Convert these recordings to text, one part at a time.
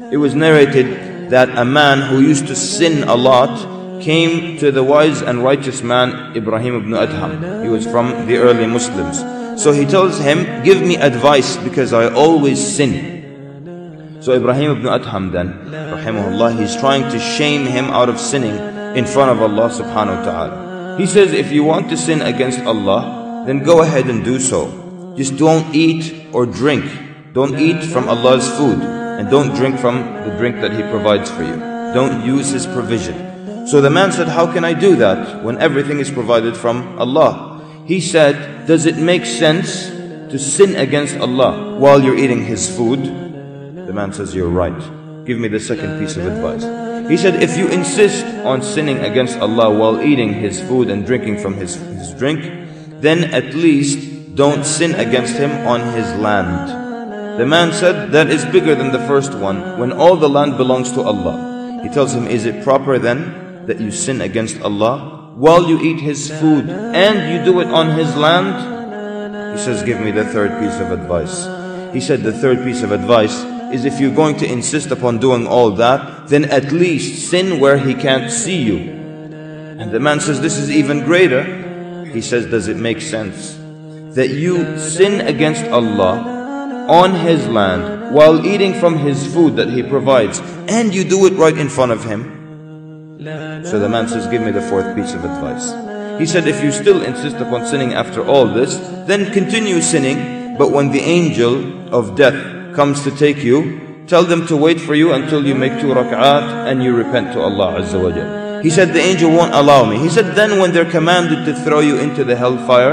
It was narrated that a man who used to sin a lot came to the wise and righteous man Ibrahim ibn Adham. He was from the early Muslims. So he tells him, give me advice because I always sin. So Ibrahim ibn Adham then, rahimahullah, he's trying to shame him out of sinning in front of Allah subhanahu wa ta'ala. He says, if you want to sin against Allah, then go ahead and do so. Just don't eat or drink. Don't eat from Allah's food, and don't drink from the drink that He provides for you. Don't use His provision. So the man said, how can I do that when everything is provided from Allah? He said, does it make sense to sin against Allah while you're eating His food? The man says, you're right. Give me the second piece of advice. He said, if you insist on sinning against Allah while eating His food and drinking from His drink, then at least don't sin against Him on His land. The man said, that is bigger than the first one, when all the land belongs to Allah. He tells him, is it proper then that you sin against Allah while you eat His food and you do it on His land? He says, give me the third piece of advice. He said, the third piece of advice is, if you're going to insist upon doing all that, then at least sin where He can't see you. And the man says, this is even greater. He says, does it make sense that you sin against Allah on His land while eating from His food that He provides, and you do it right in front of Him? So the man says, give me the fourth piece of advice. He said, if you still insist upon sinning after all this, then continue sinning, but when the angel of death comes to take you, tell them to wait for you until you make 2 rak'at and you repent to Allah Azza wa Jal. He said, the angel won't allow me. He said, then when they're commanded to throw you into the hellfire,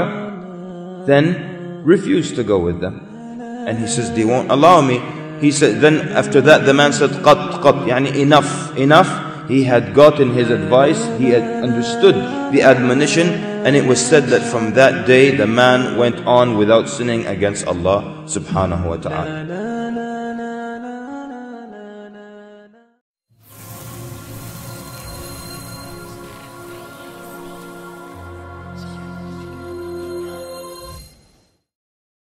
then refuse to go with them. And he says, they won't allow me. He said, then after that the man said, qat, yani enough, enough. He had gotten his advice, he had understood the admonition, and it was said that from that day the man went on without sinning against Allah subhanahu wa ta'ala.